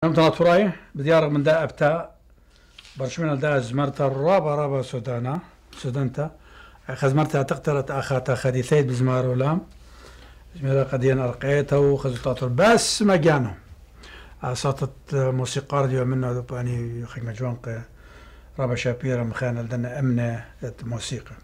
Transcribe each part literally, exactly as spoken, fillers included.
نمتنا تراي بديار من دا أبتا برشمنا دا زمرتا الرابا رابا سودانا سودانتا خزمرتا تقتلت أخاتا خديثيت بزمار ولام زميرا قديان أرقيتا وخزوطات بس ما جانو صوتت موسيقار ديو منه يعني خيك مجوانق رابا شابيرا مخانا لدنا أمنة موسيقى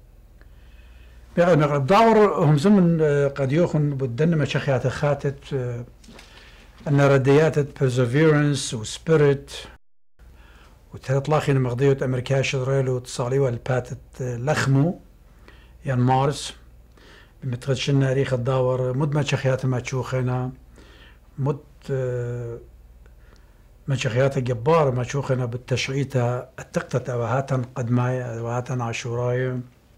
بغير داور هم زمن قد يوخن بدنا مشاخيات خاتت أن رديات perseverance و spirit وتطلاخين مغضية أمريكا شدريل وتصالي والباتت لخمو يعني مارس بمتغشنا ريخ الداور مد مشاخيات ما تشوخنا مد مشاخيات جبار ما تشوخنا بالتشعيتها التقطة أوهاتا قدماي أوهاتا عاشوراي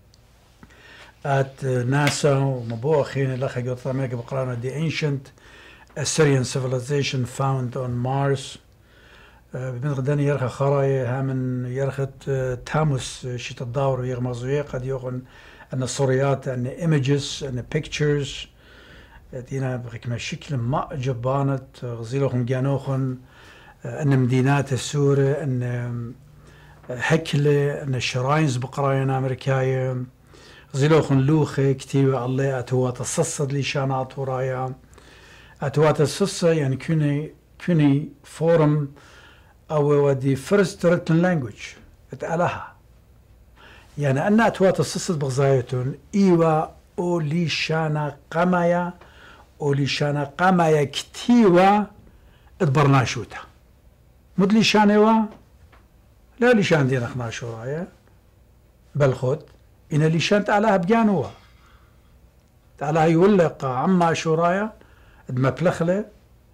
at ناسا ومبوخين الأخ يقول أمريكا بقرانا the ancient Assyrian civilization found on Mars بمن غداني يرخى خراي هامن يرخت تاموس شيت الدور يغمزوية قد يغن أن الصوريات أن images أن pictures دينا بحكمة شكل ما جبانت غزيلوخن جانوخن أن مدينات السورة أن هكلة أن الشراينز بقراينا أمريكاية غزيلوخن لوخة كتيبة الله أتوات الصصد لي شانات ورايا أتوات الصصة يعني كوني كوني فورم أو ودي first written language اتقالها يعني أن أتوات الصصة بغزايتون إيوا أو لي شانا قمايا أو لي شانا قمايا كتيوة اتبرناشوتا مد لي شانوا لا لي شان دينا خناشو رايا بل خد إن اللي شان تعالها بجانوا تعالها يولق عما شورايا دما بلخلة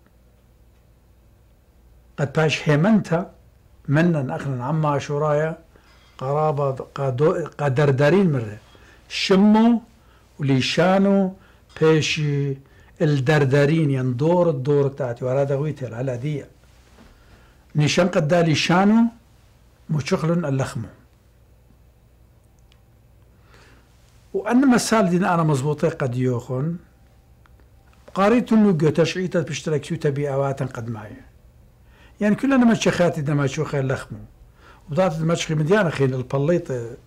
قد باش هيمنتا منن أخنا عما شورايا قرابة قدردارين مرة شمو ولي شانو باش الدردارين يندور الدور تاعتي ولا دويتل على دي نشان قد دالي شانو مشخل اللخمو وأن مسال دين أنا مزبوطة قد يوخن قاريت إنه تشعيتها باشتراك سوتا بأوات قد معي يعني كلنا مشخاتي دما شوخي اللخمو وضعت المشخي مديانا خين البليط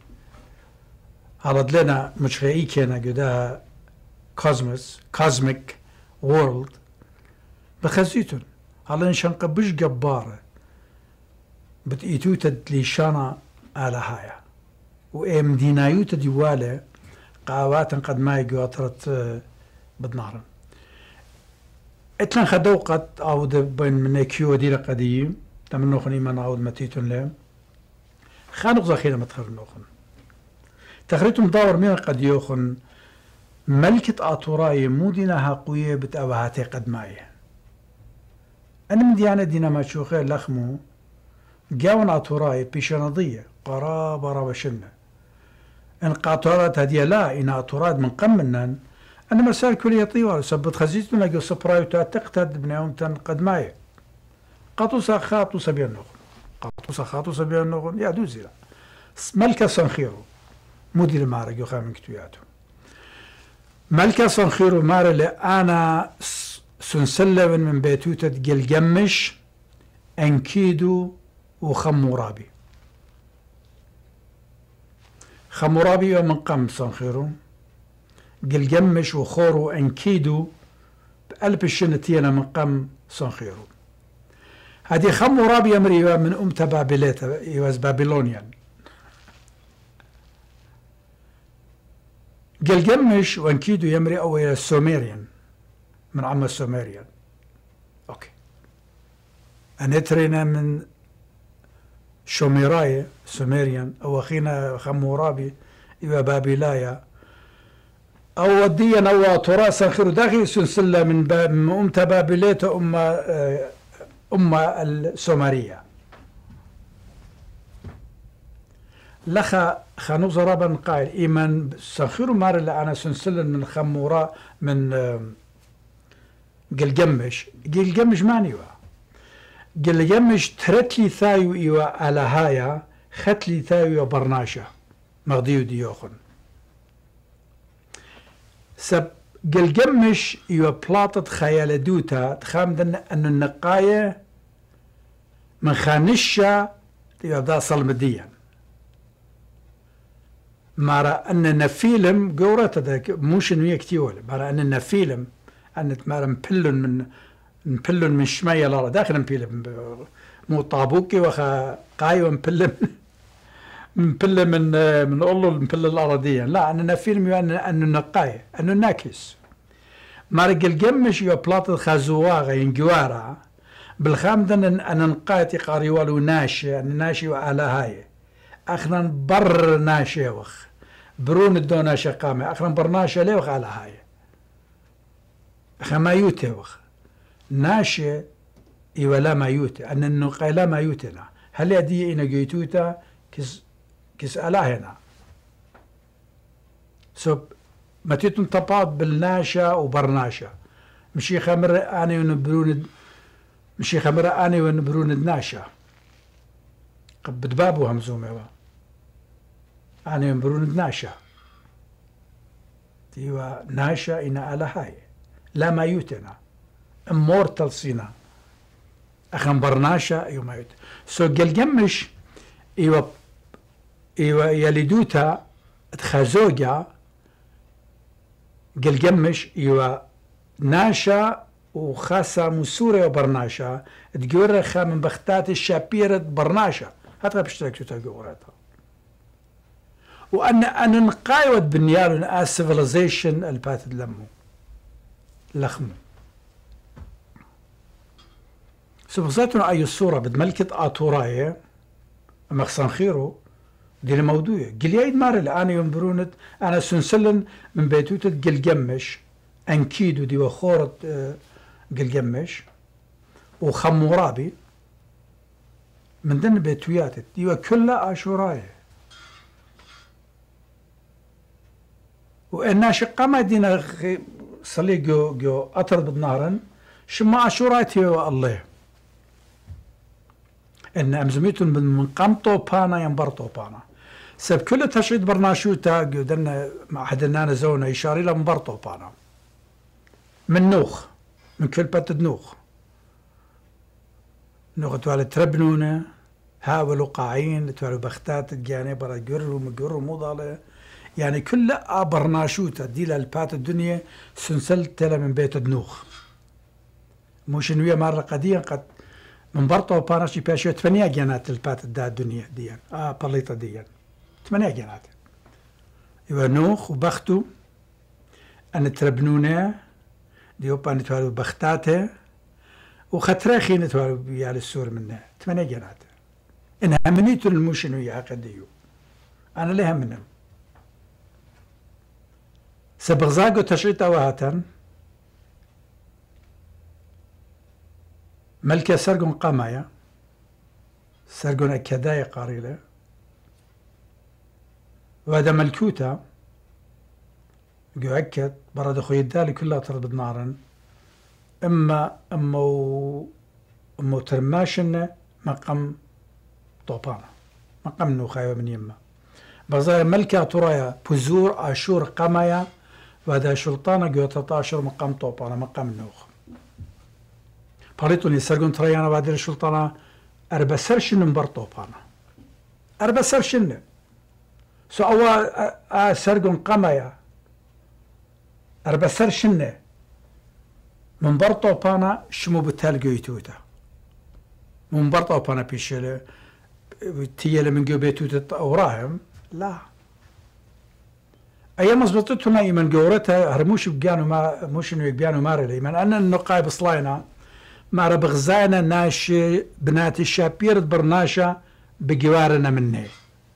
عرض لنا مشخي كينا قدها كوزموس كوزميك وورلد بخزيتون على نشان قبش جبارة بتقيتوتا ليشانا على هايا وإم دينايوتا ديوالة قاوات قد ما يقاطرت بدنارن اتلان خدوقت عود بين من كيو ديلا قديم تمنو خني من عود متيتون لهم خانق زخينا متخر نوخن تخريتم داور مين قد يوخن ملكة آتوراي مو دينها قوية بتأوهاتي قد معي أنا من ديانة دينا ما تشوخي لخمو جاون آتوراي بيشانضية قرابة رابشنة إن قاطرات هدية لا إن آتورات من قمنا أنا مسائل كلية طيوة سبت خزيتنا جو سبرايو تقتد بنيوم قد معي قاطوسا خاطوسا بيان نوخن قاطوسا خاطوسا بيان نوخن يا دوزيلا ملكة سنخيرو مدير مارك يو خامن كتوياتو ملكة سنخيرو مارا أنا سنسلم من بيتوتة جلجمش أنكيدو وخمورابي خمورابي ومن قم سنخيرو جلجمش وخورو أنكيدو بقلب الشنتينا من قم سنخيرو هذه خمورابي أمري من أمتا بابليتا يواز بابلونيان جلجمش وانكيدو يمري أو السوميريان من عم السوميريان أوكي أنترينا من شوميراي سوميريان أو أخينا خمورابي إيوا بابلايا أو وديا أو تراثا خير داخل سلسلة من باب من أمتا بابليتا أم أم السومرية لخا خانوز رابا قائل إيمان سنخير مار اللي أنا سلسلة من خمورا من جلجمش جلجمش مانيوا جلجمش ترتلي ثايو إيوا على هايا ختلي ثايو برناشا مغديو ديوخن سب جلجمش إيوا بلاطة خيال دوتا تخامدن أن النقاية من خانشة يبدا صلمديا مع أننا فيلم قورة ذاك موش إنه يكتيول مع أننا فيلم أن تمارا مبلن من مبلن من شمية لارا داخل مبلن مو طابوكي وخا قايو مبلن مبلن من من أولو مبلن الأرضية لا أننا فيلم يعني أنه نقاي أنه ناكس مارق الجمش يو بلاط الخازواغا ينجوارا بالخامدن أن نقايتي قاريوالو ناشي أن ناشي وعلى هاي أخنا بر ناشي وخ برون الدونا شقامة أخنا برناشي ليوخ على هاي أخنا ما يوتي وخ ناشي إيوا لا ما يوتي أن النقاي لا ما يوتينا هل يدي إنا جيتوتا كس كس ألاهنا سب ما تيتن تطاب بالناشا وبرناشا مشي خمر أنا ونبرون مشي خمر أنا ونبرون الناشا قبض بابو همزومي وا أنا ونبرون الناشا تيوا ناشا إنا على هاي لا ما يوتنا امورتال سينا أخن برناشا إيوا ما يوت سو جلجمش إيوا إيوا يلدوتا تخازوجا جلجمش إيوا ناشا وخاصة مسورة وبرناشا تقول خا من بختات الشابيرة برناشا هذا بشترك شو تقولاتها وأن أنا نقايود بنيال آ سيفيلايزيشن الباتد لمو لخمو سبزاتنا أي الصورة بدملكة آتوراية مخصن خيرو دي الموضوع قليايد مار الآن ينبرونت أنا سنسلن من بيتوتة قلقمش أنكيدو دي وخورة قلقمش وخمورابي من دن بيتوياتت دي كلها آشوراية وإنا شقا دينا صلي جو جو أطرد بالنارن شما آشورايتي الله إن أمزميتون من قمطو بانا ينبرطو بانا سب كل تشعيد برناشوتا قدرنا مع حدنا زونا يشاري له مبرطو بانا من نوخ من كل بتد نوخ نوخ توالي تربنونا هاولوا قاعين توالي بختات الجاني برا جروا مجروا مضالة يعني كل برناشوتا دي للبات الدنيا سنسلت من بيت النوخ مش نوية مرة قديا قد من برطو بانا شي باشيو ثمانية جنات البات دا الدنيا ديان اه بليطة ديان ثمانية جنات يوا نوخ وبختو أن تربنونا ديوبا نتوالو بختاته وختراخي نتوالو بيال السور منه ثمانية جنات إنها منيتو الموشن ويا قديو أنا لها منهم سبغزاقو تشريط أواهاتا ملكة سرقون قامايا سرقون أكدايا قاريلة وهذا ملكوتا يؤكد برد أخوي الدالي كلها تربط نارا إما أمو أمو ترماشن مقام طوبانا مقام نوخايا من يما بغزايا ملكة ترايا بزور آشور قامايا وهذا شلطانا قوة عشر مقام طوبانا مقام نوخ باريتوني سرقون تريانا بعد الشلطانة أربع سرشن مبر طوبانا أربع سرشن سو أوا سرقون قامايا أربع سرشن من بر طوبانا شمو بتال قويتوتا من بر طوبانا بيشل تيال من جو بيتوتا أوراهم لا أيام مزبطتنا من قورتها هرموش بقانو ما موش إنه يبيانو مارلي من أن النقاي بصلاينا مع بغزاينا ناشي بنات الشابير برناشا بجوارنا مني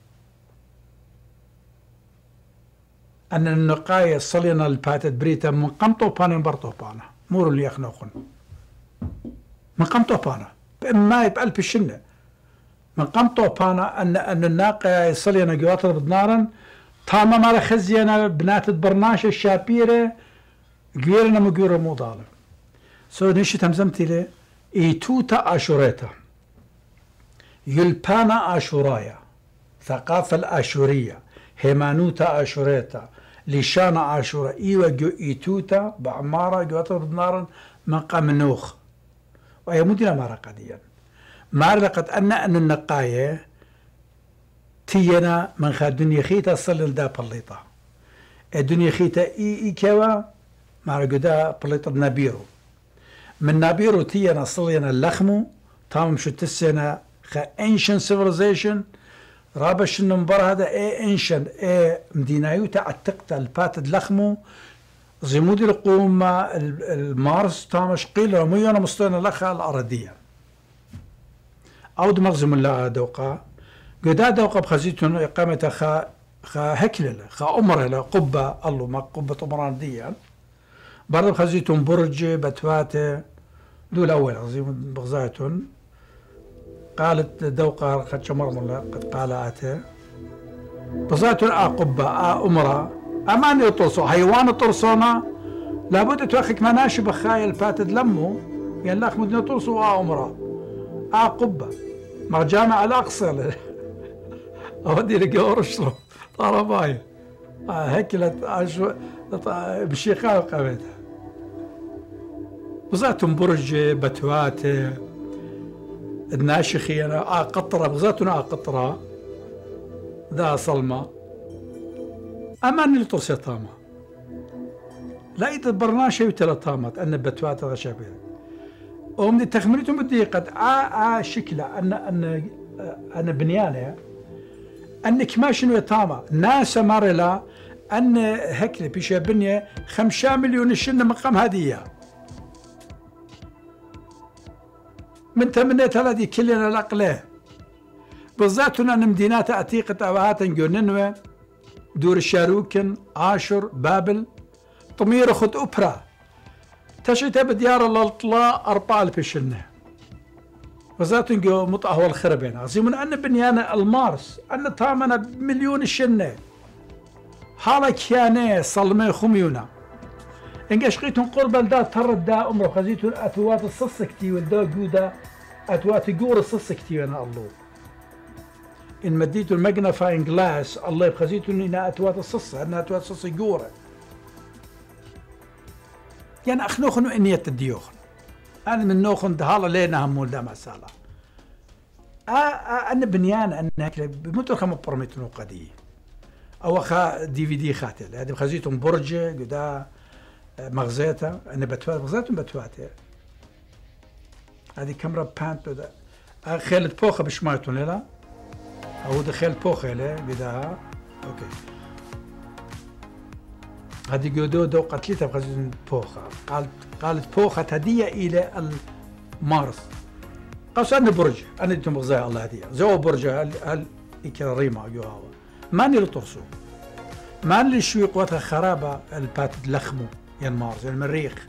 أن النقاية صلينا الباتت بريتا من قمطو بانا برطو بانا مورو اللي يخنوخن من قمطو بانا بإما بألف الشنة من قمطو بانا أن أن الناقية صلينا جواتر بدنارا تاما مالا خزينا بنات برناشا الشابيرة جويرنا مجورة مو ظالم سو نشي تمزمتي لي إيتوتا آشوريتا يلبانا آشورايا ثقافة الآشورية هيمانوتا آشوريتا لشانا آشورا إيوا جو إيتوتا بعمارة جو أطرب نارا مقام نوخ وهي مدينة مارا قديا مارلقت أن أن النقاية تينا من خا الدنيا خيتا صل دا بليطة الدنيا خيتا إي إي كوا مارقدا بليطة نابيرو من نابيرو تينا صلينا اللخمو تام شو تسينا خا ancient civilization رابش النمبر هذا اي ancient اي مدينايو تعتقت الباتد لخمو زمودي القوم المارس تامش قيل رميونا مستوينا لخا الأرضية أو دمغزم الله دوقا قدا دوقا بخزيتون إقامة خا خا هكلل خا أمر قبة الله ما قبة أمران ديا برضه بخزيتون برج بتواتة دول أول عظيم بغزايتون قالت دوقا قد شمر ملا قد قالت بغزايتون آ قبة آ أمرا أمان يطرسو حيوان طرسونا لابد توخك مناشي بخايل فاتد لمو يعني لاخ مدنا طرسو آ أمرا آ قبة مع جامع الأقصى أودي لك أورشلو طرباي هكلت عشو بشيخة وقامتها بغزاتهم برج بتوات الناشخي أنا آ قطرة بغزاتنا آ قطرة ذا صلمة أمان اللي طرسي طامة لا يتبرنا شيء تلا طامت أن بتوات هذا شابه ومن التخمينتهم بدي قد آ آ شكله أن أن أن بنيانه أنك ما شنو طامة ناس مارلا أن هكل بيشا بنية خمسة مليون الشنة مقام هدية من تمنيت هذه كلنا الأقلة بالذاتنا أن مدينات عتيقة أوهات نجوننوة دور الشاروكن عاشر بابل طمير خد أوبرا تشيت بديار الأطلاء أربعة البشنة وذات نجو مطعه والخربين عظيم أن بنيان المارس أن طامنا بمليون الشنة حالا كيانة صلمة خميونة إنجاش قيتون قرب الدا ترد دا أمره خزيتون أتوات الصصكتي والدا جودا أتوات جور الصصكتي أنا الله إن مديتو الماجنافاين جلاس الله بخزيتون إنها أتوات الصص أنها أتوات الصص جورة يعني أخنوخنو إنية الديوخن أنا من نوخن دهالا لينا همول دا مسالة آه آه أنا بنيان أنا هكذا بمتر خم برميتنو قدي أو خا دي في دي خاتل هذه بخزيتهم برجة قدا مغزيتا أنا بتوات مغزيتهم بتواتي هذه كاميرا بانت بدا خيلت بوخة بشمايتون لا أو دخل بوخة لا بداها أوكي هذه جودو دو قتلتها بخزيتهم بوخة قالت قالت بوخة هدية إلى المارس قالت أنا برج أنا ديتهم مغزايا الله هدية زو برجة هل هل إكريمة جوها ماني لطرسو ماني شوي قوتها خرابة البات لخمو ين مارس المريخ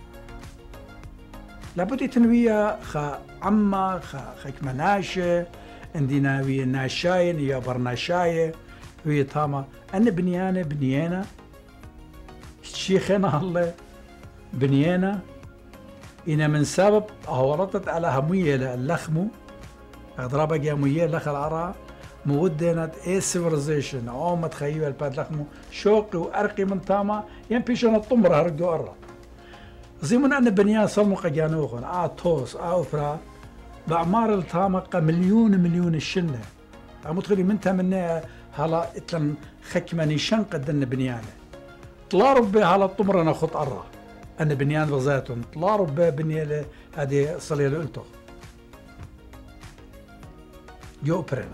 لابد تنوية خا عما خا خيك مناشة عندنا ويا ناشاين يا برناشاية ويا تاما أنا بنيانة بنيانة شيخنا الله بنيانة إنا من سبب أورطت على همية اللخمو أضربها جامية لخ العراء مودنت اي سيفيلايزيشن او ما تخيل الباد لخمو شوقي وارقي من تاما ين بيشن الطمرة هرقو أرى زي من أن بنيان صلمو قجانوخن آ توس آ أوفرا بأعمار التاما مليون مليون الشنة متخيلي من تمنى هلا اتلم خكماني شن قدن بنيانه طلع ربي هلا الطمرة ناخد أرى أن بنيان بذاتهم طلع ربي بنيان هذه صلي اللي قلته جو برنا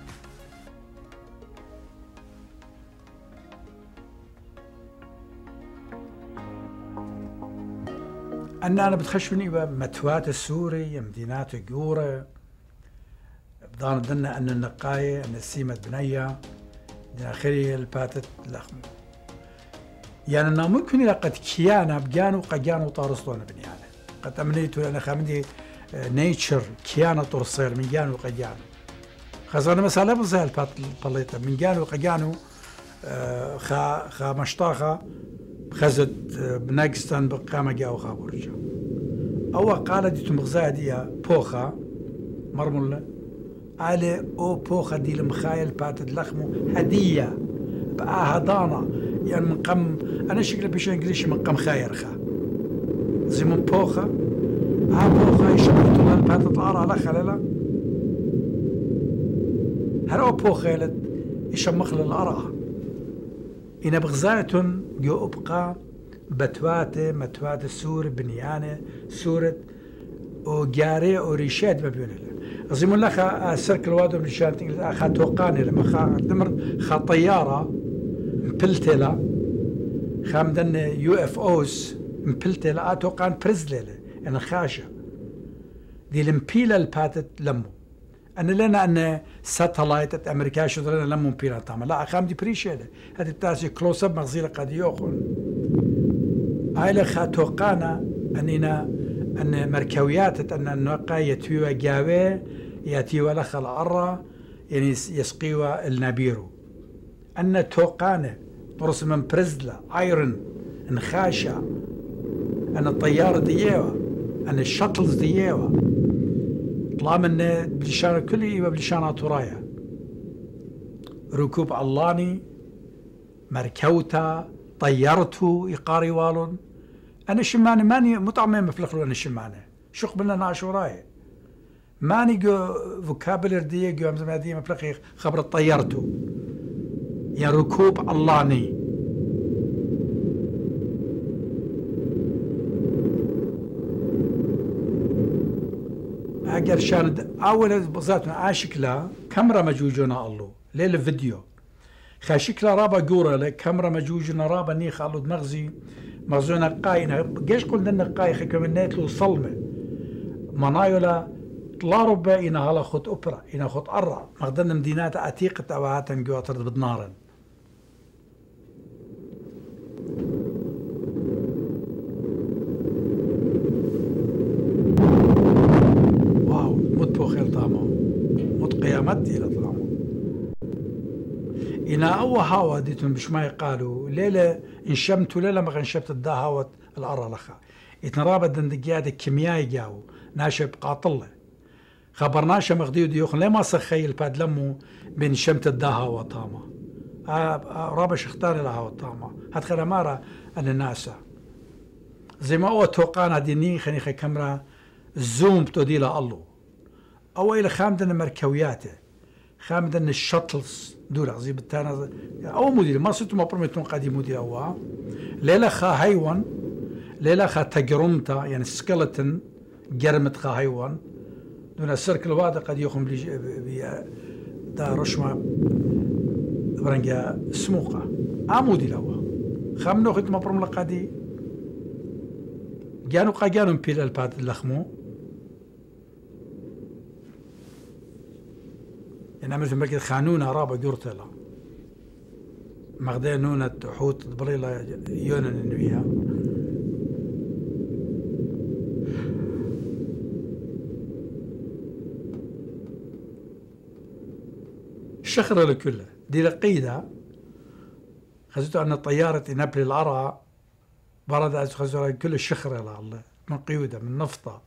أن أنا بتخشوني بمتوات السوري مدينات جورة بدان دنا أن النقاية أن السيمة بنية داخلي الباتت لخم يعني أنا ممكن إذا قد كيانا بجانو قجانو طارسطونا بنيانة قد أمنيتو أنا خامدي نيتشر كيانا طرصير من جانو قجانو خاصة مثلا بزي البات البليطة من جانو قجانو خا خا مشطاخة خزت بناقستان بقامة جاو خابورجا أو قال دي تمغزا دي بوخا مرمولة على أو بوخا دي المخايل باتت لخمو هدية بقى هدانا يعني من قم أنا شكل بيش إنجليشي من قم خاير خا زي من بوخا ها بوخا يشبه طلال باتت العرا لخا لا هر أبو خالد يشمخ للأرى إن بغزاتن جو أبقى بتواتي متواتي سور بنيانة سورة وجاري وريشاد مبيونه أظن الله خا سركل وادو من الشارع خا توقاني لما خا دمر خا طيارة مبلتلا خامدن يو اف اوز مبلتلا اتوقان برزلله أنا خاشة دي المبيلة الباتت لمو أنا لنا أن ساتلايت أمريكا شو لنا لمو مبيلة تاما لا خام دي بريشيله هذه التاسي كلوز اب مغزيلة قد يوخون هاي خا توقانا أننا أن مركويات أن النقا يتوى جاوي يتوى لخ الأرى يعني يسقيوا النبيرو أن توقانه طرس من برزلة ايرون نخاشة أن الطيارة ديوا أن الشاتلز ديوا طلع من بلشان كل إيوه بلشانات ورايا ركوب علاني مركوتا طيرتو يقاري والون أنا شماني ماني مطعمين مفلخلو أنا شماني شو قبلنا نعش وراي ماني جو فوكابلر دي جو أمزم دي مفلخي خبر طيرتو يا ركوب علاني أجر شان أول بزاتنا عاشكلا كاميرا مجوجنا الله ليل فيديو خاشكلا رابا جورا لك كاميرا مجوجنا رابا نيخ الله مغزي مغزونا قاينا جيش قلنا نقاي خكمنيت له صلمه منايولا طلاربا إنا هلا خط أوبرا إنا خط أرى مغدنا مدينات عتيقة أوهاتن جوا ترد بدنارن واو مت بوخيل طامو مت قيامت دي لطامو إنا أو هاوا ديتون بش ما يقالوا ليلة انشمت وليلة ما غنشبت الدا هاوت الأرى لخا يتنرابط دندقيادة كيميائي جاو ناشب قاطلة خبرناش مغديو ديوخن ليه ما سخي الباد لمو بين شمت الدا هاوا طاما رابش اختار لها هاوا طاما هتخيل مارا أن الناسا زي ما هو توقعنا ديني خني خي كاميرا زوم بتودي لها الله أو إلى خامدن مركوياته خامدن الشاتلز دول زي بالتانا أو مدير ما صرتوا ما برميتون قديم مدير أو ليلة خا هيوان ليلة خا تجرمتا يعني سكلتن جرمت خا هيوان دون السيركل وادا قد يخم بي دا رشمة برنجا سموقة عمودي لوا خامنو خد ما برم لقادي جانو قا جانو مبيل الباد اللخمو يعني مثل ما قلت خانونا رابا جورتلا مغدي نونة حوت بليلة يونا ننويها الشخرة لكله دي لقيدة خزيتو أن طيارة نابلي العرى برد خزيتو كل الشخرة لله من قيودة من نفطة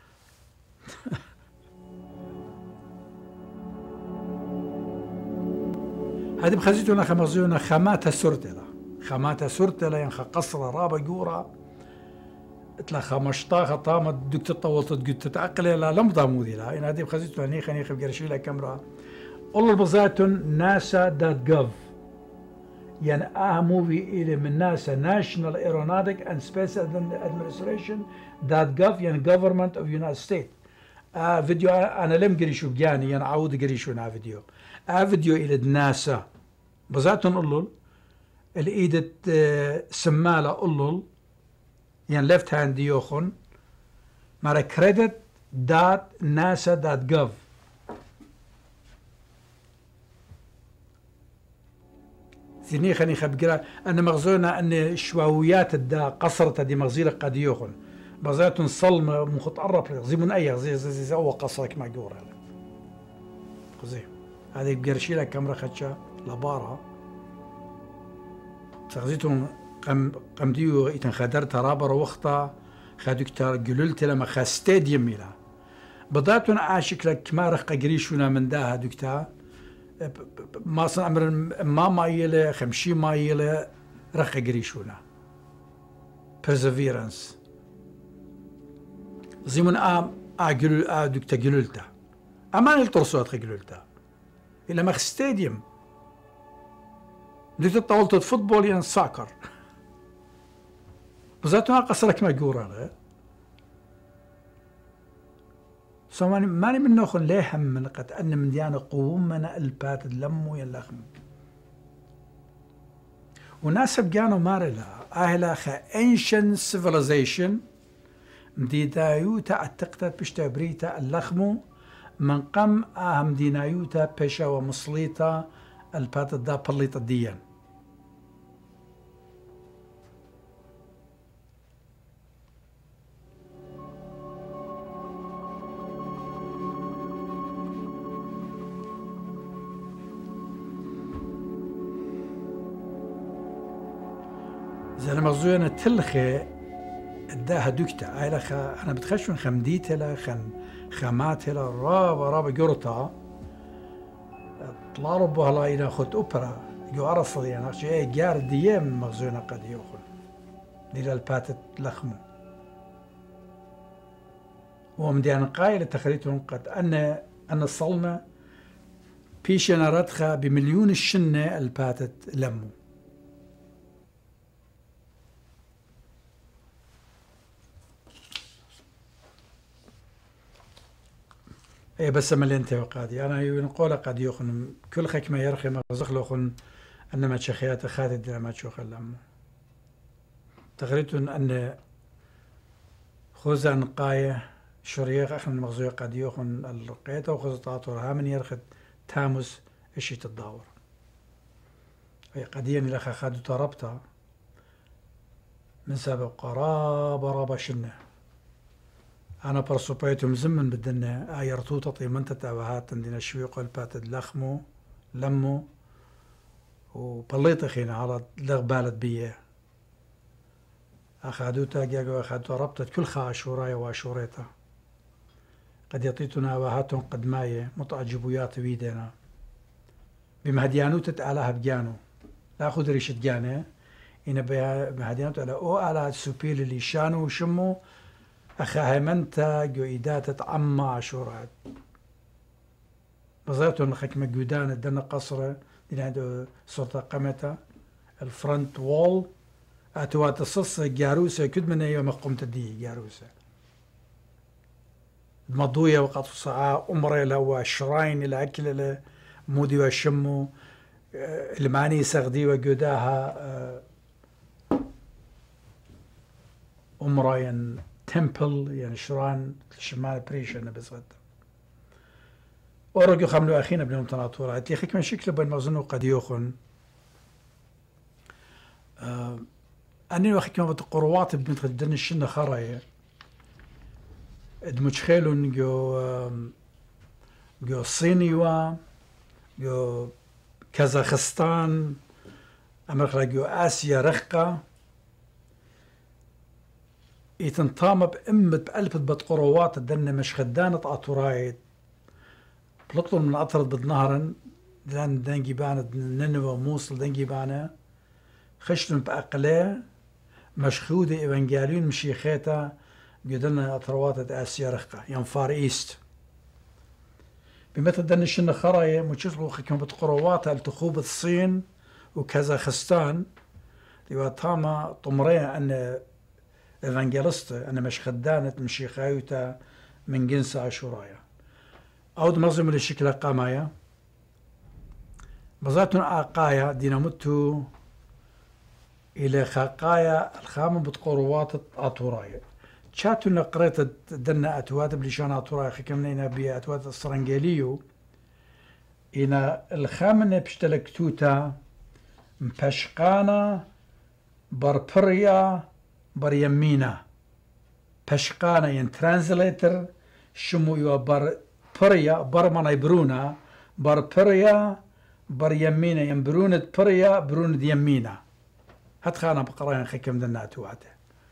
هذه بخزيتونا خمزيونا خماتها سرتلا خماتها سرتلا يعني قصر رابا جورا اتلا خمشطاخة طامت دوك تطولت قلت تتعقلي لا لم ضامودي لا يعني هذه بخزيتونا نيخ نيخ بقرشي لها كاميرا والله البزاتون ناسا دوت جوف يعني اه موفي الى من ناسا ناشونال ايروناتيك اند سبيس ادمنستريشن دوت جوف يعني جوفرمنت اوف يونايتد ستيت اه فيديو انا لم قريشو بجاني يعني عاود قريشو نا فيديو اه فيديو الى ناسا بزاتون قلل الايدة اه سمالة قلل يعني ليفت هاند ديوخن مارا كريدت دوت ناسا دوت جوف ثني خني خبقرا أن مغزونا أن شواويات الدا قصرت دي مغزيلة قد يوخن بزاتون صلم مخط قرب زي من أي زي زي زي أو قصرك ما جورا زي هذه بقرشي لك كاميرا خدشة لبارة تغزيتون قم قم ديو إتن خدرت رابر وقتا خدوك تار قللت لما خاستاديوم ميلا بضاتون عاشك لك مارخ قريشونا من داها دكتا ما صنع أمر ما مايلة خمشي مايلة رخ قريشونا perseverance زي من آم آجلول آدوك تجلولتا أما نلترسوات خجلولتا إلى مخ ستاديوم دي تطولت فوتبول ين ساكر بذاتها قصرك مجورة سواني ماني من نوخن ليه هم من قد أن من ديانا قوم من البات اللمو يلخم وناسب جانو مارلا أهلا خا ancient civilization مديدايوتا أتقتت بشتابريتا اللخمو من قم أهم دينايوتا بشا ومصليتا البات دا بليتا ديان زي مغزونا تلخي اداها دكتا هاي لخا انا بتخش من خمديت لها خن خامات لها رابا رابا جورتا طلع ربها لا الى خد اوبرا جو عرف يعني شيء جار ديام مغزونا قد ياخذ ديال الباتت لخمو ومديان قايل تخريتهم قد ان ان الصلمه بيشنا ردخه بمليون الشنه الباتت لمو اي بس ملي انت وقادي انا نقول قد يخن كل خك ما يرخي ما زخلخن انما تشخيات خالد ما تشوخ اللم تغريت ان خوزا نقايه شريخ اخن مغزوي قد يخن القيته وخزطاطورها من يرخد تاموس اشي تداور اي قديا لخ خادو تربطه من سبب قرابه رابا شنه أنا برسوبيتهم زمن بدنا آيرتو تطي من تتابعات عندنا شويق البات لخمو لمو وبليطة خينا على لغبالة بيه أخذوتا جاقوا أخذوتا ربطت كل خا عشورايا وعشوريتا قد يطيتنا وهاتهم قد مايه متعجبويات ويدنا بمهديانو تتعالها بجانو لا خذ ريشة جانه إن بمهديانو تتعالها أو على السوبيل اللي شانو وشمو أخاها منتا جويدات عما عشورات بزيتون خك مجودان الدنا قصرة اللي عنده سلطة قمتها الفرونت وول أتوات الصصة جاروسة كد من أيام قمت دي جاروسة المضوية وقت الصعاء أمري له الشراين الأكل مودي وشمو الماني سغدي وجوداها أمرين تمبل يعني شران شمال بريش أنا بس غدا ورجو خملو أخينا بنيوم تناطورا أتي خيك من شكل بين مغزنو قد يوخن آه أني وخيك ما بتقروات بنت الدن الشنة خراية دمتشخيلون جو آه جو صينيوا جو كازاخستان أمريكا جو آسيا رخقة يتنطام بأمة بقلب بتقروات الدنة مش خدانة أطورايد بلطل من أطرد بدنهرن دان دنجي بانا ننوى وموصل دنجي بانا خشتن بأقلاه مشخودة إيفانجاليون مشيخيتا قدرنا أطروات آسيا رخقة يعني فار إيست بمثل دن الشنة خراية مجرد خكم بتقروات التخوب الصين وكازاخستان لواتاما طمرية أن إيفانجيلستا أنا مش خدانة مشي خايوتا من جنس عاشورايا أود مظلم للشكل قامايا بزاتنا آقايا دينامتو إلى خاقايا الخام بتقروات أطورايا شاتنا قريت دنا أتوات بلشان أطورايا خكمنا بيا أتوات السرنجاليو إن الخامنة بشتلكتوتا مبشقانا بربريا بريمينا بشقانا ين ترانزليتر شمو يو بر بريا برمنا يبرونا بر بريا بر يمينا ين برونة بريا برونة يمينا هات خانا بقراين خيكم دنا اتواته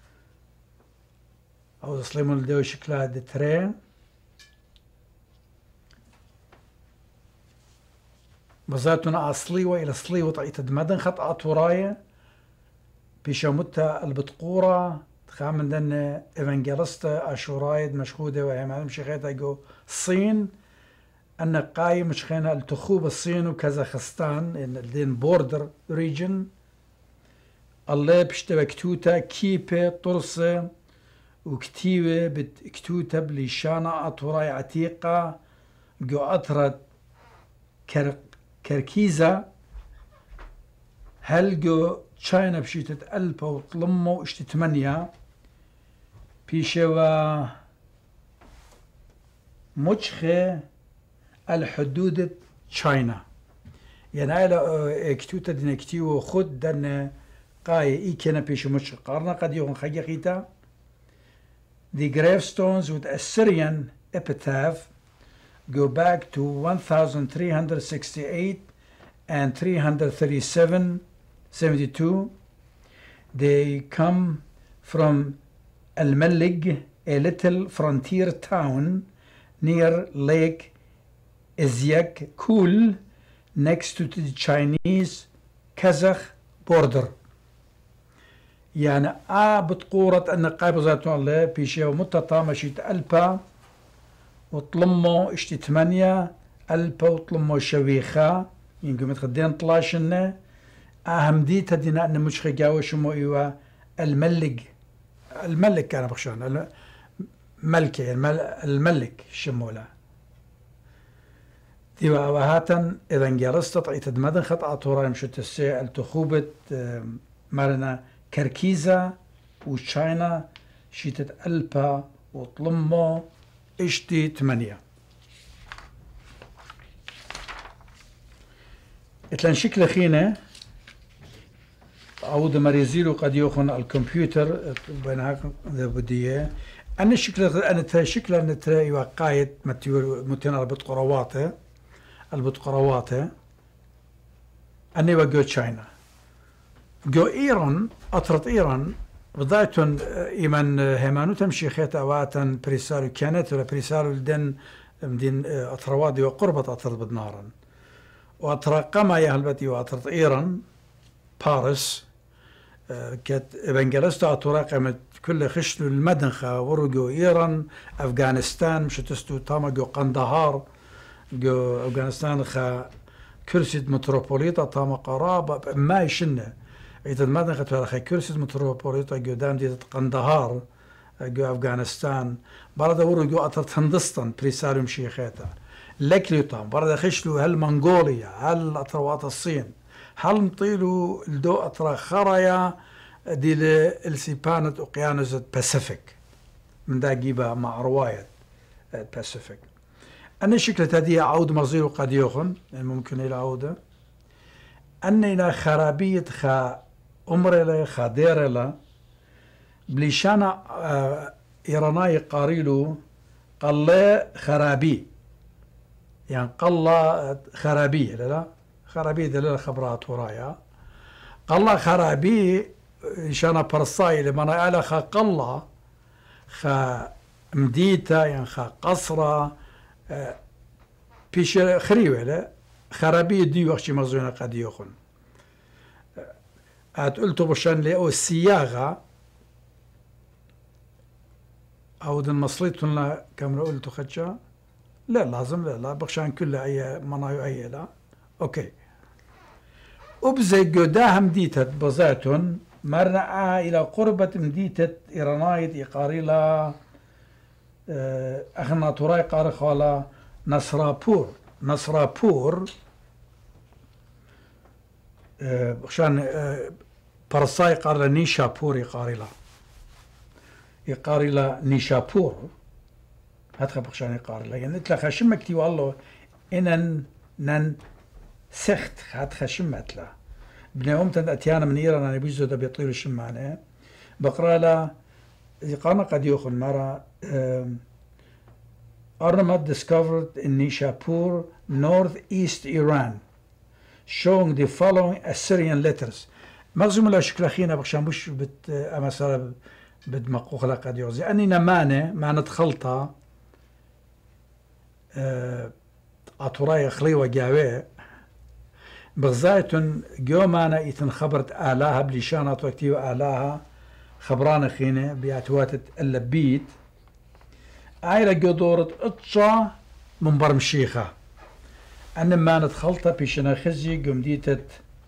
او سليمون الدو شكلها دي ترين بزاتنا اصليوة الى صليوة طعيت دمدن خط اتوراية بيشاموتا البتقورة تخامن دن إيفانجيلستا أشورايد مشهودة وهي معلم شيخيتا جو الصين أن قايم مش خينا التخوب الصين وكازاخستان إن الدين بوردر ريجن الله بشتبه كتوتا كيبة طرسة وكتيبة بكتوتا بليشانا أطوراي عتيقة جو أطرت كر كركيزة هل جو تشاينا بشيتة ألبا وطلمو اشتي تمانية بيشوا مجخة الحدود تشاينا يعني على كتوتا دينا كتيو خد دنا قاية إي كنا بيشو مجخة قارنا قد يكون خيقيتا The gravestones with Assyrian epitaph go back to one thousand three hundred sixty-eight and three hundred thirty-seven, seventy-two. They come from Al-Mallig, a little frontier town near Lake Izyak Kul, next to the Chinese-Kazakh border. يعني آ بتقورة أن قايبة ذاتو الله بيشي ومتطا مشيت ألبا وطلمو اشتي تمانية ألبا وطلمو شويخا ينقو متخدين طلاشنا أهم دي تدينا أن مش خيقاوة شمو إيوا الملك الملك كان بخشان ملكة يعني الملك شمولا ديوا وهاتا إذا انجلست طعيت مدن خطأ طورا مشت السيء التخوبة مرنا كركيزة وشاينا شيتة ألبا وطلمو اشتي تمانية اتلان شكل خينة عود مريزيلو قد يخون الكمبيوتر بين هاك بديه أنا شكل أنا ترى شكل أنا ترى وقايد متيور متنا البتقرواته البتقرواته أنا وجو تشاينا جو إيران أطرت إيران بدايتون إيمان هيمانو تمشي خيط أواتن بريسالو كانت ولا بريسالو الدن مدين أطروادي وقربت أطرت بدنارن وأترقما يهلبتي وأطرت إيران باريس كانت إبنجلستو أتراقمت كل خشلو المدنخة ورقو إيران أفغانستان مشتستو تاما جو قندهار جو أفغانستان خا كرسيد متروبوليتا تاما قرابة ما يشنه إذا ما دخلت على خي كرسي متروبوليتا قدام دي قندهار جو أفغانستان برد ورو جو أطرت هندستان بريسالوم شيخاتا لكليوتام برد خشلو هل منغوليا هل أطروات الصين هل مطيلو الدو أطرا خرايا دي السيبانة أقيانوس باسيفيك من دا جيبا مع رواية باسيفيك أنا شكلة هذه عود مصير قد يخن ممكن إلى عودة أننا خرابية خا أمرلا خاديرلا بليشانا إيراناي قاريلو قلا خرابي يعني قلا خرابي لا خرابي دليل خبرات ورايا قلا خرابي شانا برصاي لما على خا قلا خا مديتا يعني خا قصرة بيش خريوة لا خرابي دي وقت مزونا قد يخن قلتو بشان لي او السياغة او دن مصريتون لا كم قلتو خدشا لا لازم لا لا بخشان كل اي منايو اي لا اوكي وبزي قدا مديتة بزاتون مرنا الى قربة مديتة ايرانايد اقاريلا اخنا توراي قاري خالا نصرابور نصرابور بخشان برصاي يقارلا نيشابور يقارلا يقارلا نيشابور هاتخا بخشان يقارلا يعني نتلا خشمة كتي والله إنن نن سخت هاتخا شمتلا ابن أمتن أتيانا من إيران أنا بيجزو دا بيطيرو شمانه بقرا لا يقارنا قد يوخن مرة Arnamat discovered in Nishapur, northeast Iran, showing the following Assyrian letters. مغزوم لا شكل خينا بخشان بش بت أمثال بدمقو خلق قد يوزي أني نمانة معنى خلطة أطراي خليوة جاوي بغزايتن جو مانا يتن خبرت آلاها بليشانات وكتيو آلاها خبران خينة بيعتواتت اللبيت عايرة جو دورت اتشا من برمشيخة أنا ما نتخلطة بيشنا خزي قمديتة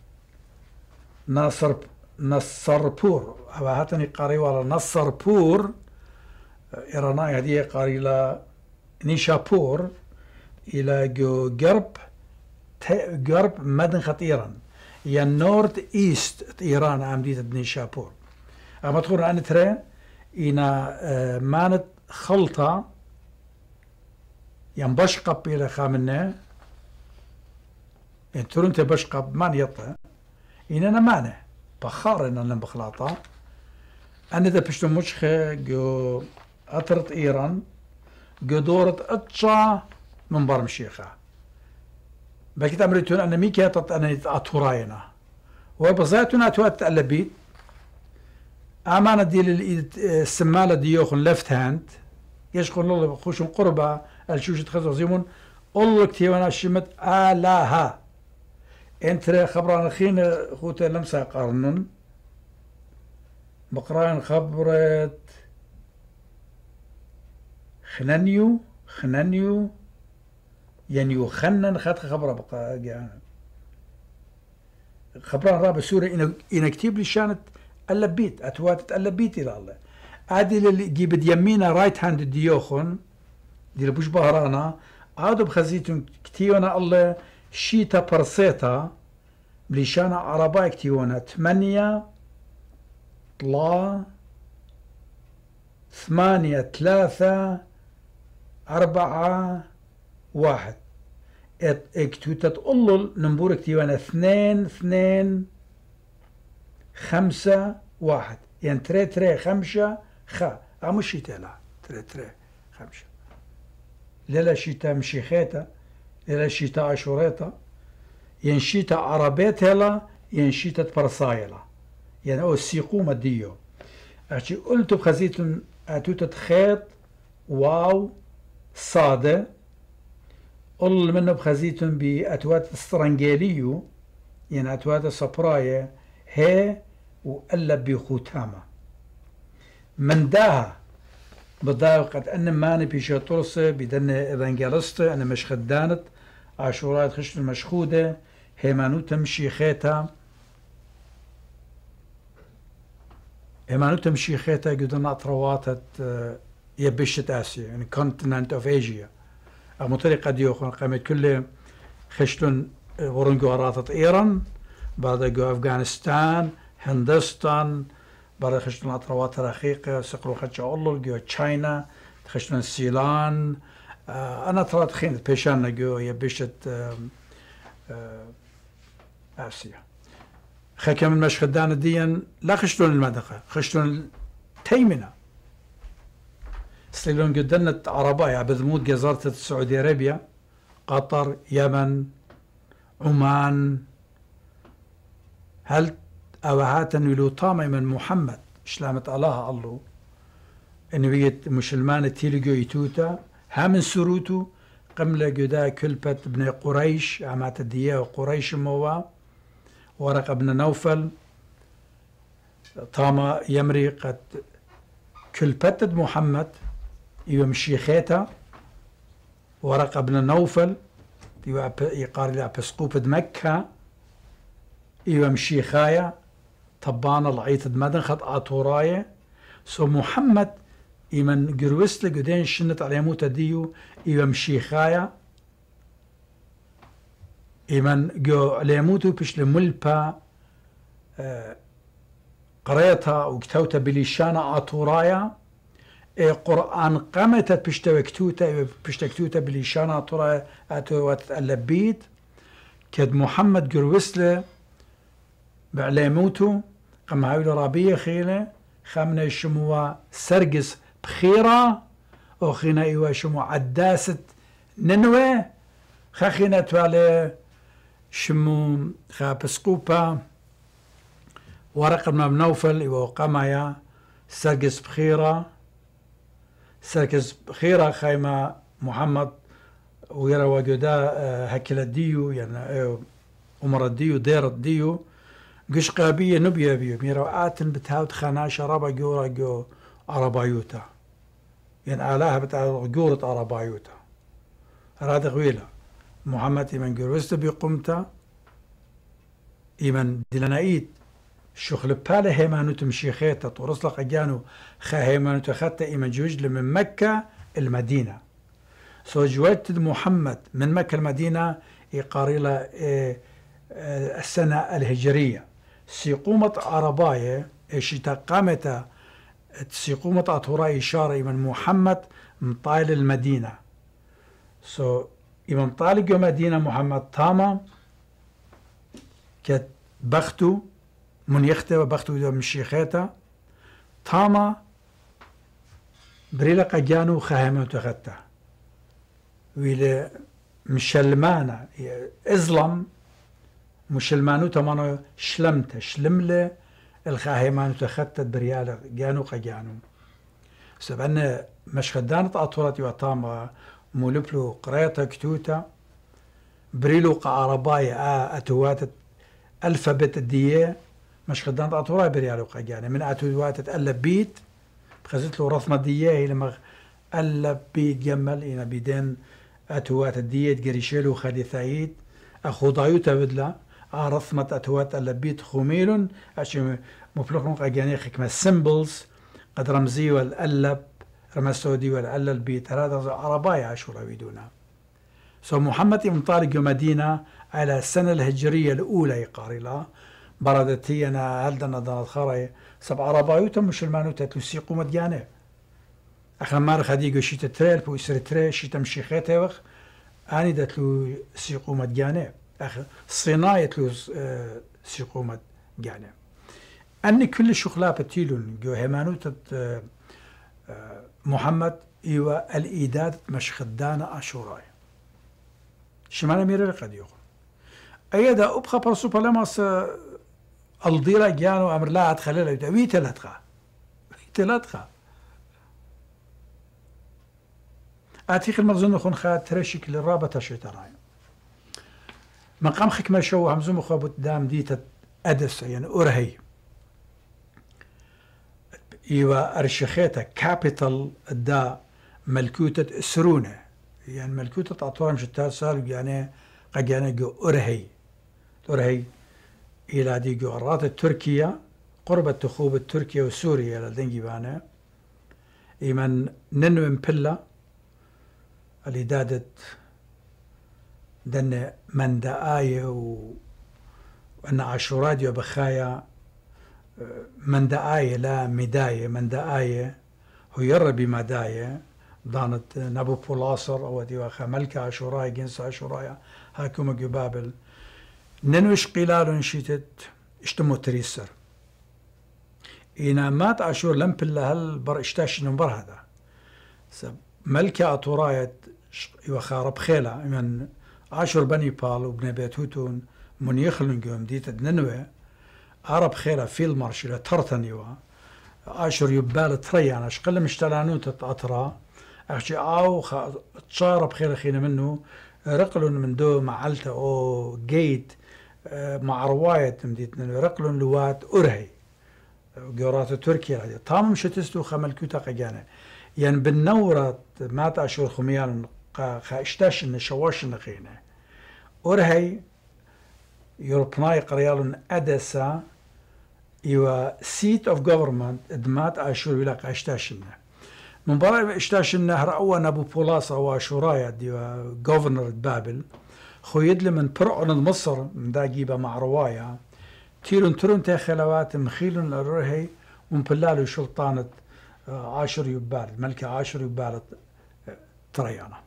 ناصر نصربور أو هاتني قاري ولا نصربور إيراناي هذه قاري لا نيشابور إلى جو غرب غرب مدن خطيرا يا نورد إيست إيران عمدية نيشابور أما تقول أنا ترى إنا مانت خلطة ين بشقب إلى خامنة ين ترنت بشقب مان يطه إننا مانه بخار إننا بخلاطة أنا إذا بشتو مشخة جو أطرت إيران جو دورت أتشا من برمشيخة بكت أمريتون أنا ميكي أطرت أنا أطوراينا وبزايتون أتوات ألبيت أمانة دي السمالة ديوخن لفت هاند يشخون الله بخوشن قربة الشوشة تخزر زيمون الله كتيوانا شمت آلاها انتري خبران خين خوتا لمسا قارنون بقران خبرت خنانيو خنانيو يعني يخنن خد خبره بقى يعني خبران رابع سورة إن إن كتيب لي شانت اللبيت أتوات اللبيت إلى الله عادي اللي جيبت يمينا رايت هاند ديوخن دي لبوش بهرانا عادوا بخزيتون كتيونا الله شيتا برسيتا بليشانا عرباي كتيونا ثمانية طلا ثمانية ثلاثة أربعة واحد اكتوتا تقول نمبور كتيونا اثنين اثنين خمسة واحد يعني تري تري خمسة خا أمو شيتا لا تري تري خمسة للا شيتا مشيخيتا للا شيتا عشوريتا ين شيتا عربيتا لا ين شيتا برصايلا يعني أو السيقومة ديو أشي قلتو بخزيتن أتوتت خيط واو صادة قل منه بخزيتن بأتوات السرنجيليو يعني أتوات الصبراية هي وقلب بخوتامة من داها بضاقة أن ماني بيشا طرسة بدن إذنجالسته أنا مش خدانت عاشورات خشت المشخودة هيمانو تمشي خيتا هيمانو تمشي خيتا قدنا أطرواتت يبشت آسيا يعني continent of Asia أمو طريقة ديوخون قامت كل خشتون ورنقو هراتت إيران بعد جو أفغانستان هندستان بعد خشتون أطروات رقيقة سقرو خدش أولو جو تشاينا خشتون سيلان آه أنا طرات خين بيشان جو يبشت آه آه آسيا خكم المشخدان ديا لا خشتون المدقة خشتون تيمنة سليلون قدنة عربايا بذمود جزارة السعودية عربية قطر يمن عمان هل أوهاتن ولو طامي من محمد شلامت الله الله إنه بيت مسلمان تيلقو يتوتا هم سروتو قملة قدا كلبة ابن قريش عمات الدياء وقريش موا ورق ابن نوفل طاما يمري قد كلبة محمد يوم شيخيتا ورق ابن نوفل يقار لها بسقوب مكة يوم شيخايا طبانا العيت مدن خط آتورايا سو محمد إيمن قروسل قدين شنت على موتا ديو إيوم شيخايا إيمن جو على موتو بش لملبا آه قريتها وكتوتا بليشانا آتورايا إيه قرآن قامتت بشتا وكتوتا بشتا كتوتا بليشانا آتورايا آتوات اللبيت كد محمد قروسل بعلى موتو قام هاولو رابية خيلة خامنا يشموا سرقس بخيرة وخينا إيوا شموا عداسة ننوى خاخينا توالي شمو خا بسقوبا ورق ابن منوفل إيوا قامايا سرقس بخيرة سرقس بخيرة خايما محمد ويرا وجودا هكلا ديو يعني عمر الديو دير الديو قش قابية نبيا بيو ميرا آتن بتهاوت خناشة رابا جورا جو عربايوتا يعني آلاها بتاع جورة عربايوتا هذا غويلة محمد إيمن جروست بقمتا إيمن دلنايد شغل باله هيمانو تمشيخيتا تورسلق أجانو خا هيمانو تخطى إيمن جوجل من مكة المدينة سو جوات محمد من مكة المدينة يقاريلا إيه السنة الهجرية سيقومة عرباية إيش قامت سيقومة أطوراء إشارة من محمد مطال المدينة سو so, إمام طالق مدينة محمد تاما كت بختو من يختي وبختو دو مشيخيتا تاما بريلا قجانو خاهمة تغتا ويلي مشلمانا إزلم مشلمانو تمانو شلمت شلملة الخاهمانو تخطت بريالا جانو قجانو سبعنا مشخدانة أطولتي وطامة مولبلو قريتا كتوتا بريلو قعرباي آ أتوات ألفابت الدية مشخدانة أطولة بريالو قجاني من أتوات ألف بيت بخزت له رثمة دية لما ألف بيت جمل إنا بيدين أتوات الدية قريشيلو خالي ثايد أخو ضايوتا بدلا رثمة أتوات ألف بيت خميل عشان مفلوقون قجاني خكمة سيمبلز قد رمزي والألب رمسودي والألل بيت هذا عرباي عاشورا بيدونا سو محمد بن طارق مدينة على السنة الهجرية الأولى يقاري لها بردتي أنا هلدنا دانت خاري سب عربايوتا مشلمانوتا تلسيقو مديانة أخنا مار خديقو شيتا تريل بو يسر تريل شيتا مشيخيتا وخ آني داتلو سيقو مديانة أخ صناية لو سيقو مديانة أني كل شغلة بتيلون جو هيمانوتا محمد إيوا الإيداد مش خدانا عاشوراي شمانا ميرا قد يقول أيضا أبخى برسو بلماس الضيرة جانو أمر لا أدخل له ويت لتخا ويت لتخا أتيخ المغزون خون خا ترشك للرابطة شيطراي مقام خكمة شو همزوم خابوت دام ديتا أدس يعني أرهي إيوا أرشخيتا كابيتال دا ملكوتة سرونة يعني ملكوتة أطوار مشتال سال يعني قد يعني جو أرهي أرهي إلى دي جو أرات تركيا قرب تخوب تركيا وسوريا لدنجي بانا إيمن ننو مبلا اللي دادت دن من دآية وأن عاشورا ديو بخايا من دآية لا مداية من دآية هو يرى بمداية دانت نبو بولاصر أو ديوخا ملكة عاشوراي جنس عاشوراي هاكوما جو بابل ننوش قلال نشيتت اشتمو تريسر إنا مات عاشور لم بلا هل بر اشتاش نمبر هذا ملكة أطورايت يوخا خيلة من عاشور بني بال وبني بيت هوتون من يخلن جوم ديتت ننوي عرب خيرة في المرشلة ترتنيوا عاشور يبال تريانا شقل مشتلانون تتأطرا أخشي أو تشارب خيرة خينا منه رقلون من دو معلتا أو جيت مع رواية مديتنا رقلون لوات أرهي جورات تركيا هذه طام مش تستو خملكوتا قجانا يعني بالنورة مات عاشور خميان خاشتاش النشواش نخينا أرهي يوروبناي قريالون أدسا إيوا سيت أوف جوفرمنت إدمات عاشور ولا قاشتاشنا من برا اشتاشنا هرأوا نبو بولاس أو عاشورايا ديوا جوفرنر بابل خويد لي من برعون مصر من دا جيبا مع روايا تيرون ترون تاخلوات مخيلون للرهي ومبلالو شلطانة عاشور يبال ملكة عاشور يبال تريانا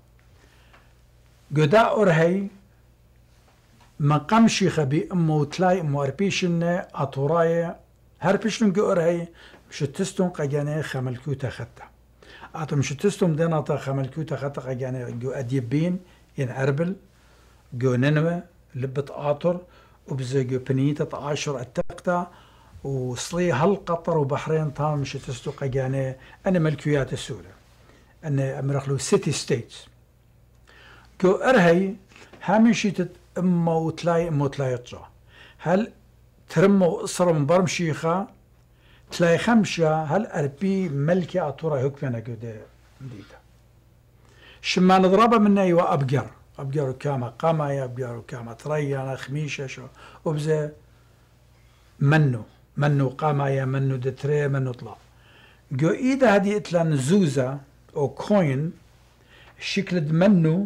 قداء أرهي مقام شيخة بأمو تلاي أمو أربيشن أطورايا هربيشن قرهي مشتستون قجاني خملكوتا خطة أعطوا مشتستون ديناتا خملكوتا خطة قجاني جو أديبين ين أربل جو ننوى لبت آطر وبزي جو بنيتة عاشر التقطة وصلي هالقطر وبحرين طام مشتستو قجاني أنا ملكيات السورة أنا أمرخلو سيتي ستيتس جو أرهي هامشيتت اما وتلاي اما وتلاي تجا هل ترمو اصر من برم شيخا تلاي خمشة هل اربي ملكي اطورا هكفنا قد مديدة شما نضربها منا يوا ابقر أبجارو كاما قامايا أبجارو كاما تريانا خميشة شو وبزي منو منو قامايا منو دتري منو طلع جو إيدا هدي إتلان زوزة أو كوين شكل منو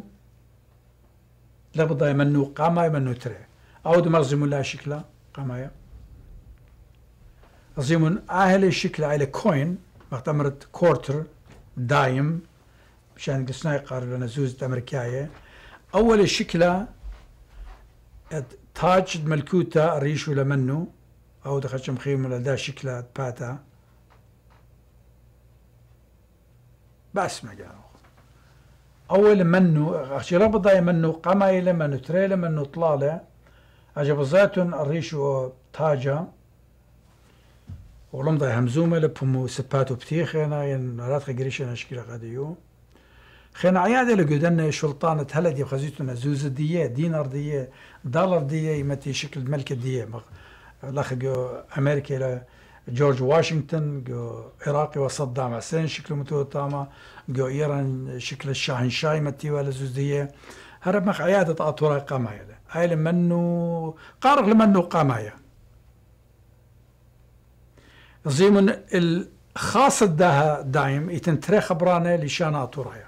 لابد منو قامايا منو تري أو دمرزمو لا شكله قامايا زيمون أهل الشكل على كوين مختمرت كورتر دايم مشان قصنا يقارب لنا زوزة أمريكاية أول الشكلة تاج ملكوتا ريش ولا منو أو دخلت مخيم ولا دا شكلة باتا بس ما قالوا أول منو أخشي ربضا منو قماي لمنو تري منو طلالة أجب زاتون الريش تاجا ولم ضاي همزومة لبهمو سباتو بتيخينا ين راتخ قريشنا شكلة غاديو خينا عيادة لقودنا شلطانة هلدي بخزيتنا زوز دية دينار دية دولار دية يمتي شكل ملك دية لاخ جو أمريكا جورج واشنطن جو عراقي وصدام حسين شكل متوتاما جو إيران شكل الشاهنشاه يمتي ولا زوز دية هرب مخ عيادة أطورا قامايا هاي لمنو قارغ لمنو قامايا زيمن الخاص داها دايم يتنتري خبرانه لشان أطورايا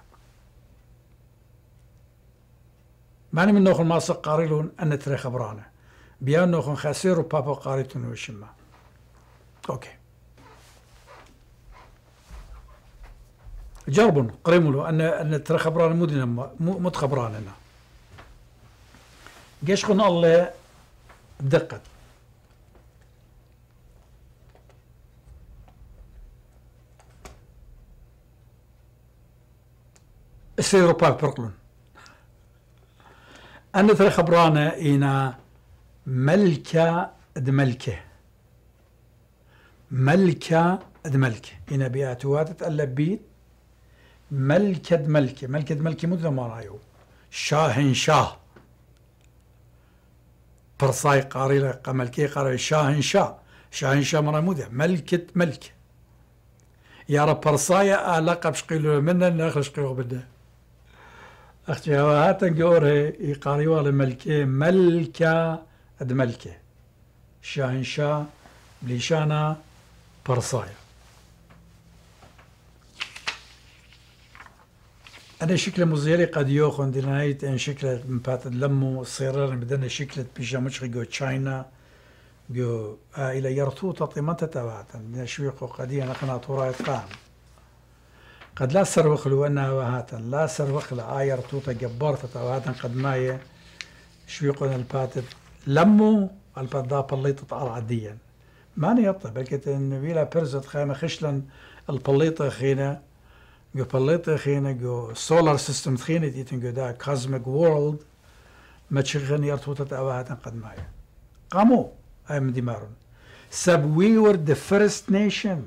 ماني من نوخن ماسق قاريلون أن تري خبرانه بيان نوخن خاسير وبابا قاريتون وشما أوكي جربون قريمولو أن أن تري خبرانه مدنا مو خبراننا جيش خن الله دقت السيرو باك برقلون أنا ترى خبرانا إنا ملكة دملكة ملكة دملكة إنا بياتوات تقلب بيت ملكة دملكة ملكة دملكة مدة ما رايو شاهن شاه برصاي قاري لك ملكي قاري شاهن شاه شاهن شاه مرة مدة ملكة ملكة يا رب برصايا لقب شقيلو منا ناخذ شقيلو بده أختي هاتا جوره يقاري والله ملكة ملكة أد ملكة شاهنشاه بليشانا برصايا أنا شكل مزيري قد يوخن دي نهاية أن شكل مبات لمو صيران بدنا شكل بيجامش جو تشاينا جو إلى يرتوطة طيمتة تبعتا من الشويق قديا نقنا طورايت قام قد لا سروخ له أنها وهاتا لا سروخ له آير توتا جبارتا وهاتا قد ماي شويقنا الباتت لمو البات دا بليطة عاديا ما نيطة بلكت إن ويلا برزت خيمة خشلا البليطة خينا جو بليطة خينا جو سولار سيستم خينا تيتن جو دا كازميك وورلد ما تشغن يرتوتا وهاتا قد ماي قاموا أي من دمارون سب we were the first nation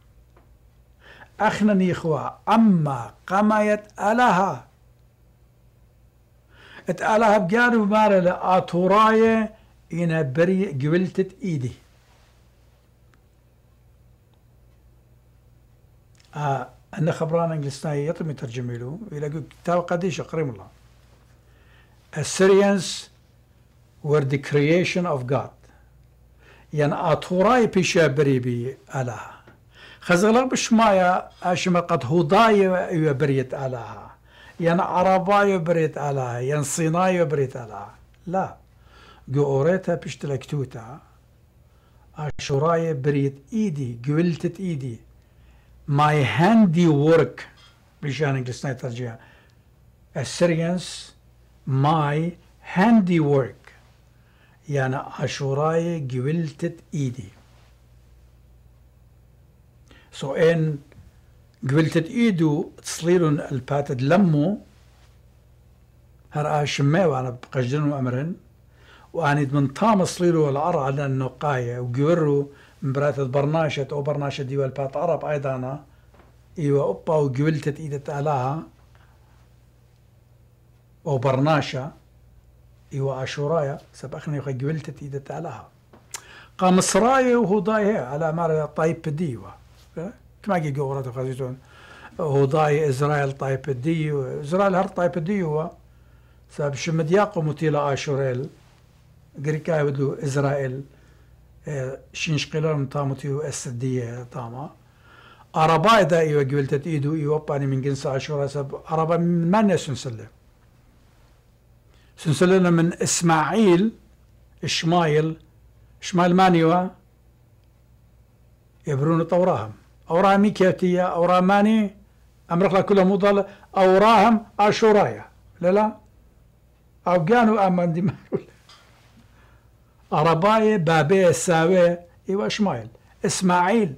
أخنا نيخوا أما قمايت ألها ات ألها بجانب مارا لآتوراية إنا بري قبلتت إيدي آه أنا خبران إنجلسناي يطم يترجم له يلاقوا كتاب قديش أقرم الله Assyrians were the creation of God يعني آتوراي بيشا بري بي ألها خزغلق بشمايا أشما قد هودايا يبريت علىها يعني عربايا بريت علىها يعني صينايا بريت علىها لا جو أوريتا بشتلكتوتا أشورايا بريت إيدي قولتت إيدي my handiwork بيشان إنجلسنا ترجيها Assyrians my handiwork يعني أشورايا قولتت إيدي سو إن قبلتت إيدو تصليلون الباتد لمو هرقا شماء وأنا بقجدن وأمرن وأنا من طام صليلو العرى على النقاية وقورو مبراتة برناشة أو برناشة ديوال البات عرب أيضا إيوة أوبا وقبلتت إيدة آلاها أو برناشة إيوة أشورايا سبقني يخي قبلتت إيدة آلاها قام سرايا وهو ضايع على مارا طيب ديوة كما جي قورات وخزيتون هو ضاي إسرائيل طيب ديو إسرائيل هر طيب ديو ساب شمد ياقو متيلا آشوريل قريكا يودلو إسرائيل شينش قيلون تاموتيو أسدية تاما أربا إذا إيوا قبلتت إيدو إيوا باني من جنس عاشورا سب أربا من من سنسلة سنسلة من إسماعيل إشمايل إشمايل مانيوا يبرون طوراهم أوراهم كيتية أوراماني أمرخلا كلها مضل أوراهم عاشورايا لا لا أو كانوا أمان دي أرباية بابي ساوي إيوا إشمايل إسماعيل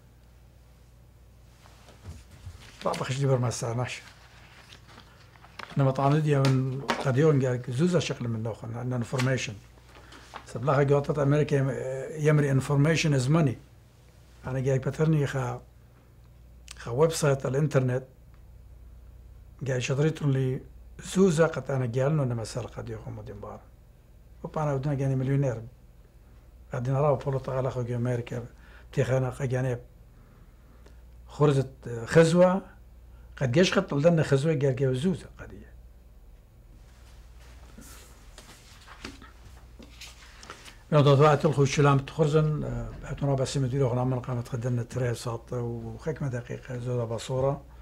طبعا خش دبر ما استعناش انما طعن دي من قديون قال زوزة شكل من نوخن عندنا انفورميشن سبلاها قوطة امريكا يمري انفورميشن از ماني انا قال بترني خا خا ويب سايت الانترنت قال شطريتهم لي زوزة قد انا قال انه انا مسألة قد يخون مدين بار وبانا ودنا قاني مليونير قاعدين نراو بولو طغال اخو امريكا تيخانا قاني خرجت خزوة قد جيش خط لنا خزوة قال قال زوزة قضية من ضوات الخو الشلام تخرجن بعتنا بس مدير غنام من قامت خدنا تري ساط وخكمة دقيقة زوزة بصورة